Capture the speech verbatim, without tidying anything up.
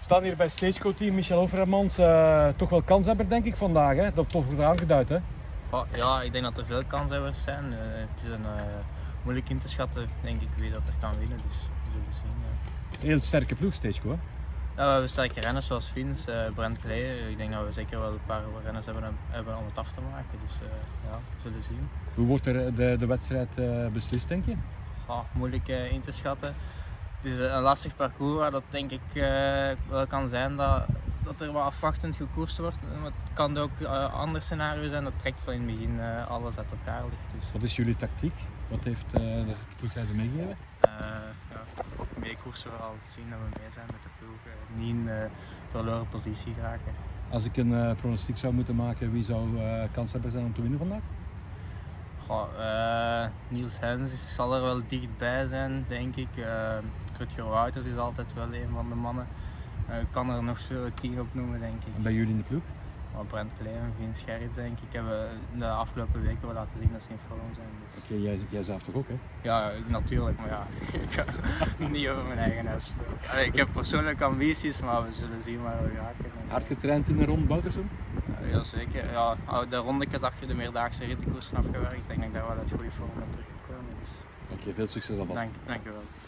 staan hier bij Stageco Team, Michel Overmans, uh, toch wel kanshebber denk ik vandaag, hè? Dat wordt aangeduid hè? Oh, ja, ik denk dat er veel kanshebbers zijn. Uh, het is een, uh, moeilijk in te schatten denk ik wie dat er kan winnen, dus we zullen zien. Ja. Het is een heel sterke ploeg Stageco hè? Ja, we hebben sterke renners zoals Vins, uh, Brent Klee. Ik denk dat we zeker wel een paar renners hebben, hebben om het af te maken, dus uh, ja, we zullen zien. Hoe wordt er de, de wedstrijd uh, beslist denk je? Oh, moeilijk uh, in te schatten. Het is een lastig parcours waar dat denk ik uh, wel kan zijn dat, dat er wat afwachtend gekoerst wordt. Het kan ook een uh, ander scenario zijn dat trekt van in het begin uh, alles uit elkaar ligt. Dus. Wat is jullie tactiek? Wat heeft uh, de ploegleider meegegeven? Uh, ja, meekoersen vooral, zien dat we mee zijn met de ploeg. Uh, niet in uh, verloren positie geraken. Als ik een uh, pronostiek zou moeten maken, wie zou uh, kans hebben zijn om te winnen vandaag? Goh, uh, Niels Hens zal er wel dichtbij zijn, denk ik. Uh, Rutger Wouters is altijd wel een van de mannen. Uh, ik kan er nog zo tien op noemen, denk ik. En bij jullie in de ploeg? Maar Brent Klee en Vins Gerrits, denk ik, hebben de afgelopen weken wel laten zien dat ze in vorm zijn. Dus. Oké, okay, jij, jij zelf toch ook, hè? Ja, natuurlijk, maar ja, ik ga niet over mijn eigen huis spreken. Ik heb persoonlijke ambities, maar we zullen zien waar we raken. Hard getraind in de ronde Boutersen? Ja, jazeker. Ja, de rondetjes zag je de meerdaagse rittenkoersen afgewerkt. Ik denk dat ik daar wel uit goede vorm ben teruggekomen. Dus. Oké, okay, veel succes alvast. Dank, dank je wel.